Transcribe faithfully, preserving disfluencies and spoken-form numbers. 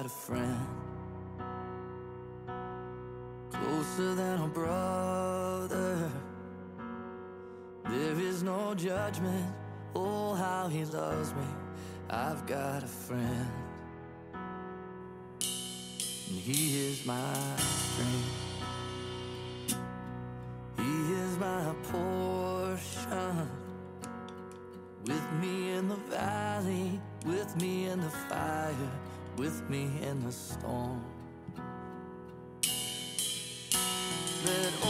a friend, closer than a brother. There is no judgment, oh how he loves me. I've got a friend, and he is my strength. He is my portion, with me in the valley, with me in the fire, with me in the storm. Let